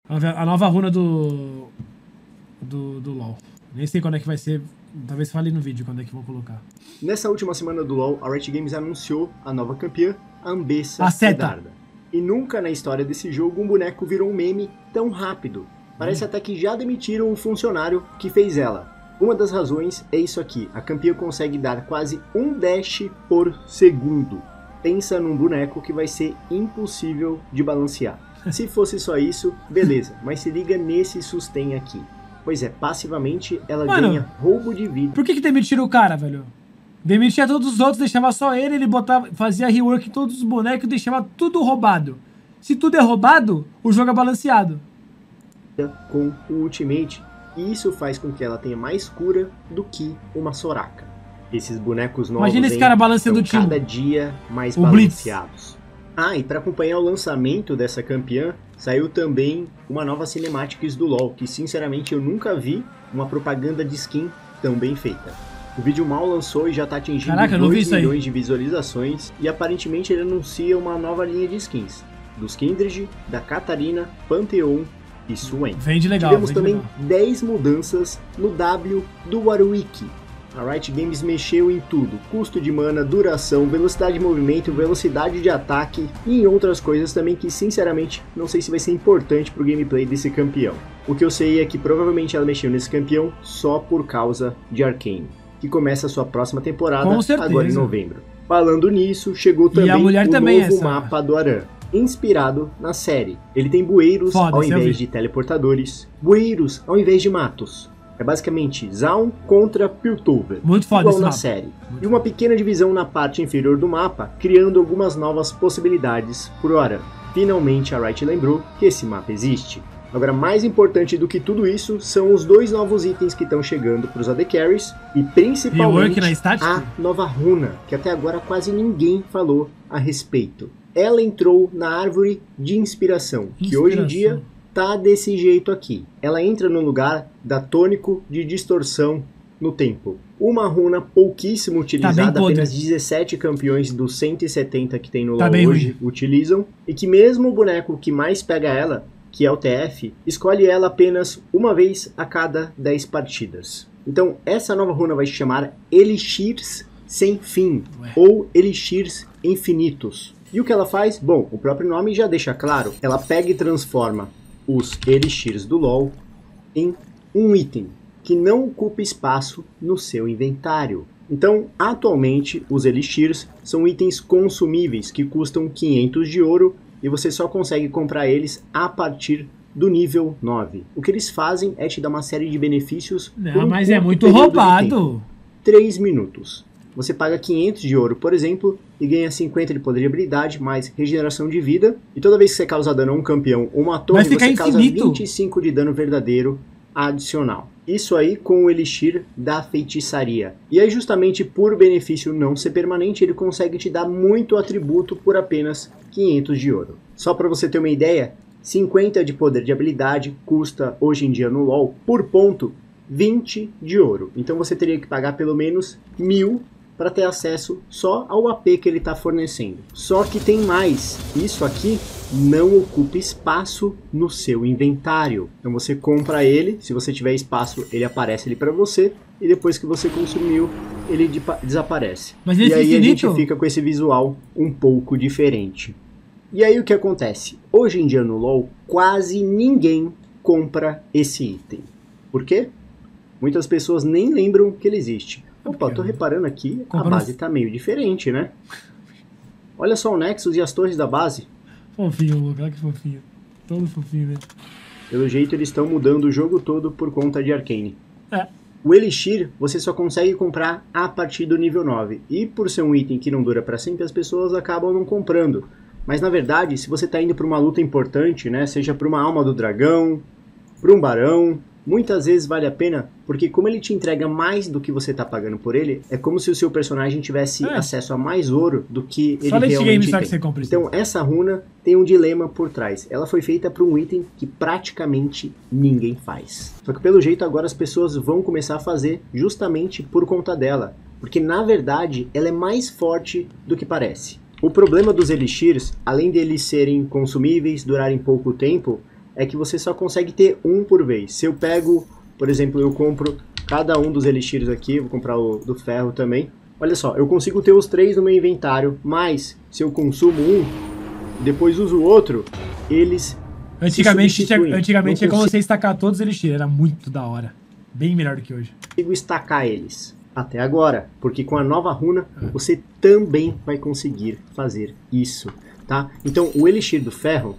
A nova runa do LoL. Nem sei quando é que vai ser. Talvez fale no vídeo quando é que vou colocar. Nessa última semana do LoL, a Riot Games anunciou a nova campeã, a Ambessa Siddhartha. E nunca na história desse jogo um boneco virou um meme tão rápido. Parece até que já demitiram um funcionário que fez ela. Uma das razões é isso aqui, a campeã consegue dar quase um dash por segundo. Pensa num boneco que vai ser impossível de balancear. Se fosse só isso, beleza, mas se liga nesse sustain aqui. Pois é, passivamente ela ganha roubo de vida. Por que demitiram o cara, velho? Demitia todos os outros, deixava só ele fazia rework em todos os bonecos e deixava tudo roubado. Se tudo é roubado, o jogo é balanceado. Com o Ultimate, e isso faz com que ela tenha mais cura do que uma Soraka. Esses bonecos novos Imagina esse cara balanceando o time. Cada dia mais o balanceados. E para acompanhar o lançamento dessa campeã, saiu também uma nova cinematics do LoL, que sinceramente eu nunca vi uma propaganda de skin tão bem feita. O vídeo mal lançou e já está atingindo 2 milhões de visualizações, e aparentemente ele anuncia uma nova linha de skins, dos Kindred, da Katarina, Pantheon e Swain. Vende legal. Tivemos também 10 mudanças no W do Warwick. A Riot Games mexeu em tudo, custo de mana, duração, velocidade de movimento, velocidade de ataque e em outras coisas também que sinceramente não sei se vai ser importante pro gameplay desse campeão. O que eu sei é que provavelmente ela mexeu nesse campeão só por causa de Arcane, que começa a sua próxima temporada agora em novembro. Falando nisso, chegou também o novo mapa do Aran, inspirado na série. Ele tem bueiros ao invés de teleportadores, bueiros ao invés de matos. É basicamente Zaun contra Piltover, muito foda igual na série. E uma pequena divisão na parte inferior do mapa, criando algumas novas possibilidades pro Aran. Finalmente a Riot lembrou que esse mapa existe. Agora, mais importante do que tudo isso são os 2 novos itens que estão chegando para os AD Carries e principalmente a nova runa, que até agora quase ninguém falou a respeito. Ela entrou na árvore de inspiração, que hoje em dia tá desse jeito aqui. Ela entra no lugar da tônico de distorção no tempo. Uma runa pouquíssimo utilizada, apenas 17 campeões dos 170 que tem no LoL hoje utilizam, e que mesmo o boneco que mais pega ela, que é o TF, escolhe ela apenas uma vez a cada 10 partidas. Então essa nova runa vai se chamar Elixirs Sem Fim, ou Elixirs Infinitos. E o que ela faz? Bom, o próprio nome já deixa claro, ela pega e transforma os Elixirs do LoL em um item que não ocupa espaço no seu inventário. Então, atualmente, os Elixirs são itens consumíveis que custam 500 de ouro e você só consegue comprar eles a partir do nível 9. O que eles fazem é te dar uma série de benefícios. Mas é muito roubado. 3 minutos. Você paga 500 de ouro, por exemplo, e ganha 50 de poder de habilidade, mais regeneração de vida. E toda vez que você causa dano a um campeão ou uma torre, você causa 25 de dano verdadeiro adicional. Isso aí com o Elixir da Feitiçaria. E aí justamente por benefício não ser permanente, ele consegue te dar muito atributo por apenas 500 de ouro. Só para você ter uma ideia, 50 de poder de habilidade custa hoje em dia no LoL, por ponto, 20 de ouro. Então você teria que pagar pelo menos 1000 para ter acesso só ao AP que ele está fornecendo. Só que tem mais, isso aqui não ocupa espaço no seu inventário. Então você compra ele, se você tiver espaço ele aparece ali para você, e depois que você consumiu ele desaparece. E aí a gente fica com esse visual um pouco diferente. E aí o que acontece? Hoje em dia no LoL quase ninguém compra esse item. Por quê? Muitas pessoas nem lembram que ele existe. Opa, tô reparando aqui, a base tá meio diferente, né? Olha só o Nexus e as torres da base. Fofinho, Luca, olha que fofinho. Todo fofinho, né? Pelo jeito eles estão mudando o jogo todo por conta de Arcane. É. O Elixir você só consegue comprar a partir do nível 9. E por ser um item que não dura para sempre, as pessoas acabam não comprando. Mas na verdade, se você tá indo para uma luta importante, né? Seja para uma alma do dragão, para um barão, muitas vezes vale a pena, porque como ele te entrega mais do que você está pagando por ele, é como se o seu personagem tivesse acesso a mais ouro do que ele realmente tem. Então essa runa tem um dilema por trás. Ela foi feita para um item que praticamente ninguém faz. Só que pelo jeito agora as pessoas vão começar a fazer justamente por conta dela, porque na verdade ela é mais forte do que parece. O problema dos Elixirs, além deles serem consumíveis, durarem pouco tempo, é que você só consegue ter um por vez. Se eu pego, por exemplo, eu compro cada um dos elixires aqui, vou comprar o do ferro também. Olha só, eu consigo ter os 3 no meu inventário, mas se eu consumo um, depois uso o outro, eles Antigamente é como você estacar todos os elixires, era muito da hora. Bem melhor do que hoje. Consigo estacar eles. Até agora, porque com a nova runa, você também vai conseguir fazer isso, tá? Então, o elixir do ferro,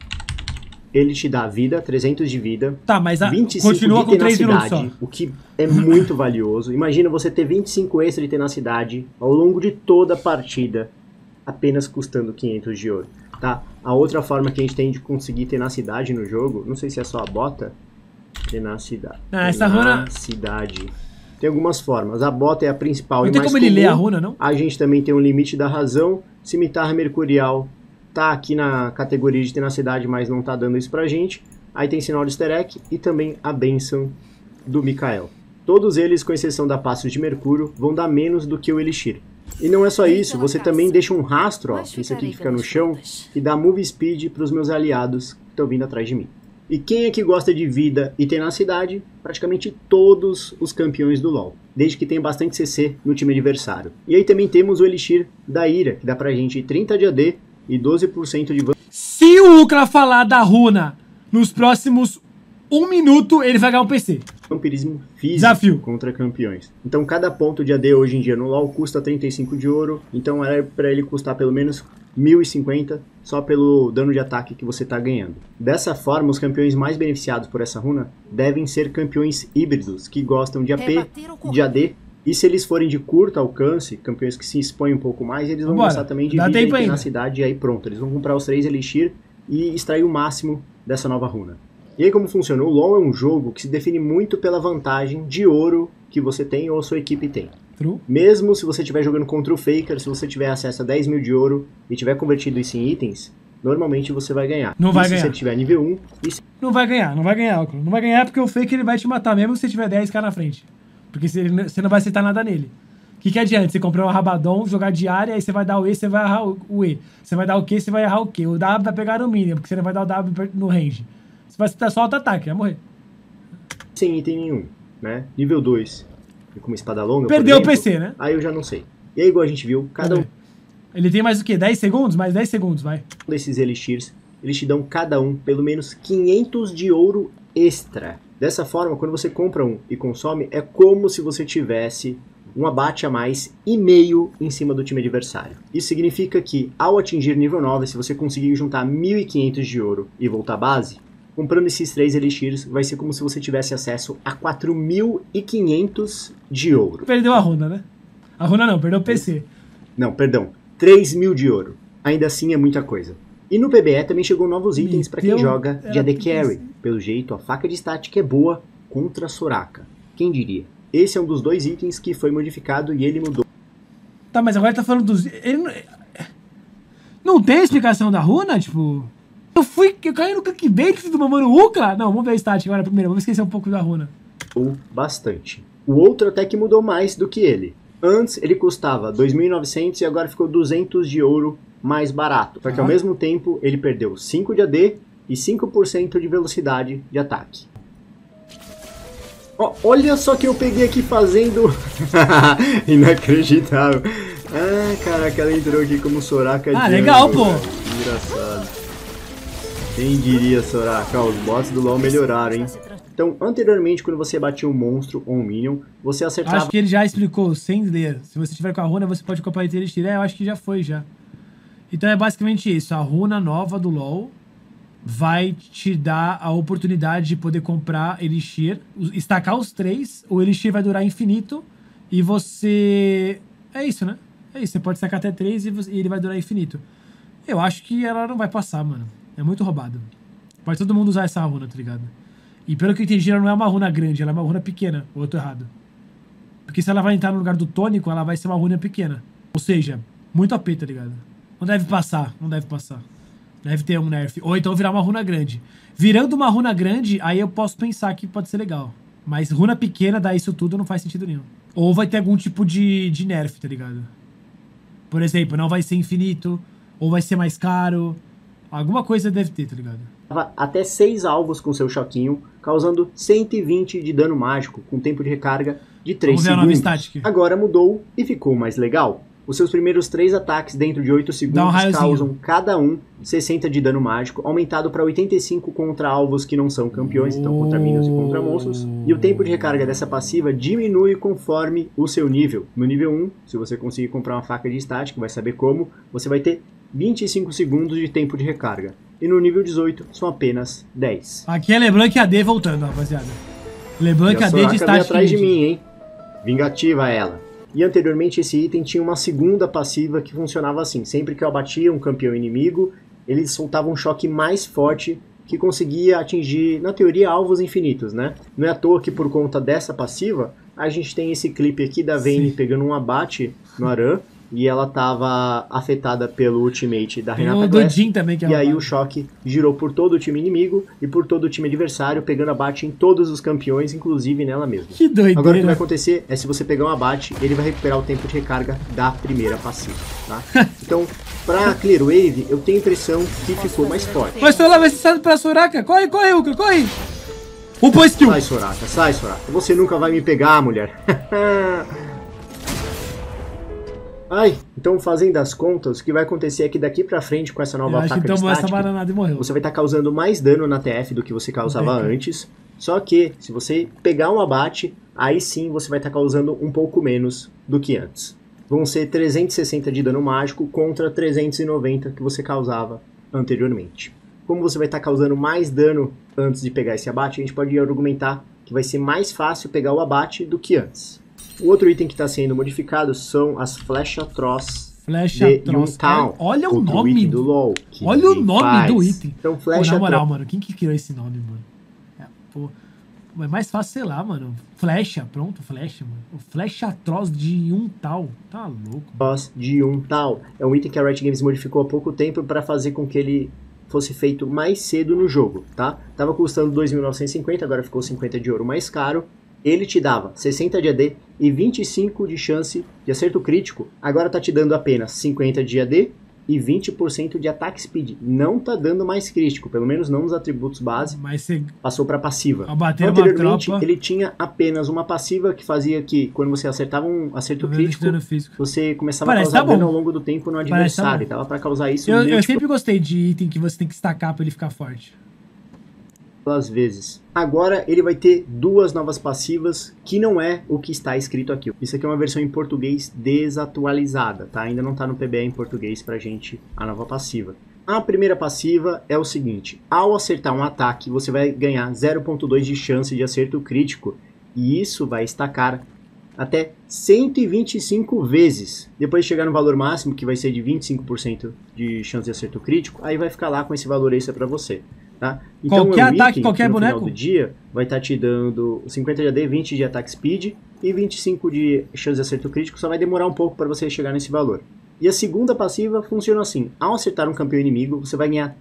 ele te dá vida, 300 de vida, tá, mas 25 continua de com 3 minutos tenacidade, só. o que é muito valioso. Imagina você ter 25 extra de tenacidade ao longo de toda a partida, apenas custando 500 de ouro, tá? A outra forma que a gente tem de conseguir tenacidade no jogo, não sei se é só a bota, tenacidade. Essa runa... Tenacidade. Tem algumas formas. A bota é a principal Não e tem mais como comum. ele ler a runa, não? A gente também tem um limite da razão. Cimitarra mercurial tá aqui na categoria de tenacidade, mas não tá dando isso pra gente. Aí tem sinal de easter egg e também a bênção do Mikael. Todos eles, com exceção da Passos de Mercúrio, vão dar menos do que o Elixir. E não é só isso, você também deixa um rastro, ó, que isso aqui que fica no chão, e dá move speed pros meus aliados que estão vindo atrás de mim. E quem é que gosta de vida e tenacidade? Praticamente todos os campeões do LoL, desde que tenha bastante CC no time adversário. E aí também temos o Elixir da Ira, que dá pra gente 30 de AD e 12% de... Se o Ucla falar da runa nos próximos 1 minuto, ele vai ganhar um PC. Vampirismo físico Desafio contra campeões. Então cada ponto de AD hoje em dia no LoL custa 35 de ouro, então era pra ele custar pelo menos 1050 só pelo dano de ataque que você está ganhando. Dessa forma, os campeões mais beneficiados por essa runa devem ser campeões híbridos, que gostam de AP, de AD, e se eles forem de curto alcance, campeões que se expõem um pouco mais, eles vão gostar também de vida e tenacidade, e aí pronto, eles vão comprar os 3 Elixir e extrair o máximo dessa nova runa. E aí como funciona? O LoL é um jogo que se define muito pela vantagem de ouro que você tem ou a sua equipe tem. True. Mesmo se você estiver jogando contra o Faker, se você tiver acesso a 10 mil de ouro e tiver convertido isso em itens, normalmente você vai ganhar. Não vai ganhar. Se você tiver nível 1... Não vai ganhar, Oclo. Não vai ganhar porque o Faker ele vai te matar mesmo se você tiver 10k na frente. Porque você não vai acertar nada nele. O que adianta? Você comprar um Rabadon, jogar de área, aí você vai dar o E, você vai errar o E. Você vai dar o Q, você vai errar o Q. O W vai pegar no mínimo, porque você não vai dar o W no range. Você vai acertar só auto-ataque, vai morrer. Sem item nenhum, né? Nível 2, com uma espada longa, perdeu por exemplo, o PC, né? Aí eu já não sei. E aí, igual a gente viu, cada um Ele tem mais o quê? 10 segundos? Mais 10 segundos, vai. desses elixirs, eles te dão cada um pelo menos 500 de ouro extra. Dessa forma, quando você compra um e consome, é como se você tivesse um abate a mais e meio em cima do time adversário. Isso significa que, ao atingir nível 9, se você conseguir juntar 1.500 de ouro e voltar à base, comprando esses 3 elixirs, vai ser como se você tivesse acesso a 4.500 de ouro. Perdeu a runa, né? A runa não, perdeu o PC. Não, perdão. 3.000 de ouro. Ainda assim é muita coisa. E no PBE também chegou novos itens para quem joga de AD Carry. Pelo jeito, a faca de static é boa contra Soraka. Quem diria? Esse é um dos 2 itens que foi modificado e ele mudou. Tá, mas agora ele tá falando dos... Ele não tem explicação da runa? Tipo... Eu caí no clickbait do Mamano Ucla? Não, vamos ver a stat agora primeiro. Vamos esquecer um pouco da runa. Bastante. O outro até que mudou mais do que ele. Antes ele custava 2.900 e agora ficou 200 de ouro mais barato. Só que ao mesmo tempo ele perdeu 5 de AD e 5% de velocidade de ataque. Oh, olha só que eu peguei aqui fazendo... Inacreditável. Ah, caraca, ela entrou aqui como Soraka de legal, pô. Engraçado. Quem diria, Soraka? Os bots do LoL melhoraram, hein? Então, anteriormente, quando você batia um monstro ou um minion, você acertava... Acho que ele já explicou, sem ler. Se você tiver com a runa, você pode comprar Elixir. Eu acho que já foi, já. Então é basicamente isso. A runa nova do LoL vai te dar a oportunidade de poder comprar Elixir, estacar os 3, o Elixir vai durar infinito, e você... É isso, né? É isso, você pode estacar até 3 e ele vai durar infinito. Eu acho que ela não vai passar, mano. É muito roubado. Pode todo mundo usar essa runa, tá ligado? E pelo que eu entendi, ela não é uma runa grande, ela é uma runa pequena. Ou eu tô errado? Porque se ela vai entrar no lugar do tônico, ela vai ser uma runa pequena. Ou seja, muito AP, tá ligado? Não deve passar, não deve passar. Deve ter um nerf. Ou então virar uma runa grande. Virando uma runa grande, aí eu posso pensar que pode ser legal. Mas runa pequena, dar isso tudo, não faz sentido nenhum. Ou vai ter algum tipo de nerf, tá ligado? Por exemplo, não vai ser infinito, ou vai ser mais caro. Alguma coisa deve ter, tá ligado? até 6 alvos com seu choquinho, causando 120 de dano mágico, com tempo de recarga de 3 segundos. Agora mudou e ficou mais legal. Os seus primeiros 3 ataques dentro de 8 segundos causam cada um 60 de dano mágico, aumentado para 85 contra alvos que não são campeões, então contra minions e contra monstros. E o tempo de recarga dessa passiva diminui conforme o seu nível. No nível 1, se você conseguir comprar uma faca de estática, vai saber como, você vai ter 25 segundos de tempo de recarga. E no nível 18 são apenas 10. Aqui é LeBlanc AD voltando, rapaziada. LeBlanc AD de estática atrás de mim, hein? Vingativa ela. E anteriormente esse item tinha uma segunda passiva que funcionava assim. Sempre que eu abatia um campeão inimigo, ele soltava um choque mais forte que conseguia atingir, na teoria, alvos infinitos, né? Não é à toa que por conta dessa passiva, a gente tem esse clipe aqui da Vayne pegando um abate no Aran. E ela tava afetada pelo ultimate da Renata Glass. Também, que é e aí o choque girou por todo o time inimigo e por todo o time adversário, pegando abate em todos os campeões, inclusive nela mesma. Que doideira. Agora o que vai acontecer é, se você pegar um abate, ele vai recuperar o tempo de recarga da primeira passiva, tá? Então, pra Clear Wave, eu tenho a impressão que ficou mais forte. Vai lá, vai ser pra Soraka. Corre, corre, Uka, corre. Upou skill. Sai, Soraka, sai, Soraka. Você nunca vai me pegar, mulher. Ai, então fazendo as contas, o que vai acontecer é que daqui pra frente com essa nova faca de estática, você vai estar causando mais dano na TF do que você causava antes, só que se você pegar um abate, aí sim você vai estar causando um pouco menos do que antes. Vão ser 360 de dano mágico contra 390 que você causava anteriormente. Como você vai estar causando mais dano antes de pegar esse abate, a gente pode argumentar que vai ser mais fácil pegar o abate do que antes. O outro item que está sendo modificado são as Flecha Atroz de Yuntown. Olha o nome do LoL. Olha o nome do item. Então, Flecha na moral, mano, quem que criou esse nome, mano? É mais fácil, sei lá, mano. Flecha, pronto, flecha, mano. O Flecha Atroz de Yuntown. Tá louco. Atroz de Yuntown. É um item que a Riot Games modificou há pouco tempo para fazer com que ele fosse feito mais cedo no jogo, tá? Tava custando 2.950, agora ficou 50 de ouro mais caro. Ele te dava 60 de AD e 25 de chance de acerto crítico. Agora tá te dando apenas 50 de AD e 20% de ataque speed. Não tá dando mais crítico, pelo menos não nos atributos base. Mas você passou para passiva. Anteriormente, ele tinha apenas uma passiva que fazia que, quando você acertava um acerto crítico, você começava a causar dano ao longo do tempo no adversário. E tava para causar isso eu sempre gostei de item que você tem que destacar para ele ficar forte. Às vezes. Agora ele vai ter 2 novas passivas, que não é o que está escrito aqui. Isso aqui é uma versão em português desatualizada, tá? Ainda não está no PBE em português pra gente a nova passiva. A primeira passiva é o seguinte: ao acertar um ataque, você vai ganhar 0.2 de chance de acerto crítico, e isso vai estacar até 125 vezes. Depois de chegar no valor máximo, que vai ser de 25% de chance de acerto crítico, aí vai ficar lá com esse valor extra pra você. Tá? Então, qualquer ataque, qualquer boneco, no final do dia vai estar te dando 50 de AD, 20 de ataque speed e 25 de chance de acerto crítico. Só vai demorar um pouco para você chegar nesse valor. E a segunda passiva funciona assim: ao acertar um campeão inimigo, você vai ganhar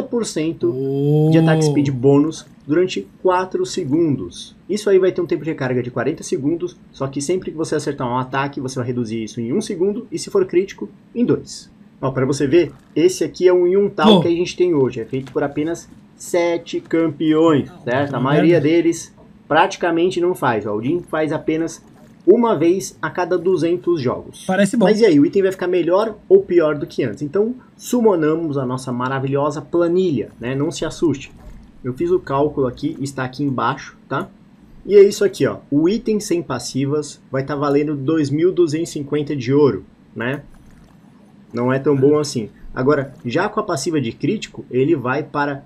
30% de ataque speed bônus durante 4 segundos. Isso aí vai ter um tempo de recarga de 40 segundos, só que sempre que você acertar um ataque, você vai reduzir isso em 1 segundo e, se for crítico, em 2. Ó, para você ver, esse aqui é um Yuntown que a gente tem hoje. É feito por apenas 7 campeões, certo? A maioria deles praticamente não faz. Ó, o Jhin faz apenas uma vez a cada 200 jogos. Parece bom. Mas e aí, o item vai ficar melhor ou pior do que antes? Então, summonamos a nossa maravilhosa planilha, né? Não se assuste. Eu fiz o cálculo aqui, está aqui embaixo, tá? E é isso aqui, ó. O item sem passivas vai estar valendo 2.250 de ouro, né? Não é tão bom assim. Agora, já com a passiva de crítico, ele vai para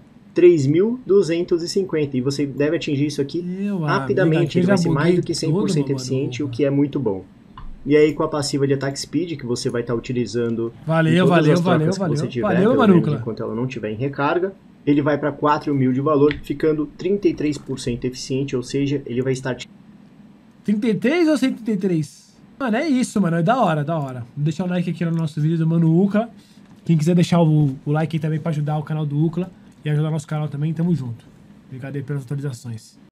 3.250. E você deve atingir isso aqui rapidamente. Ele vai ser mais do que 100% eficiente, o que é muito bom. E aí, com a passiva de ataque speed, que você vai estar utilizando valeu, enquanto ela não estiver em recarga, ele vai para 4.000 de valor, ficando 33% eficiente, ou seja, ele vai estar... 33 ou 133? Mano, é isso, mano. É da hora, da hora. Deixa o like aqui no nosso vídeo do Mano Ucla. Quem quiser deixar o like aí também pra ajudar o canal do Ucla e ajudar o nosso canal também, tamo junto. Obrigado aí pelas atualizações.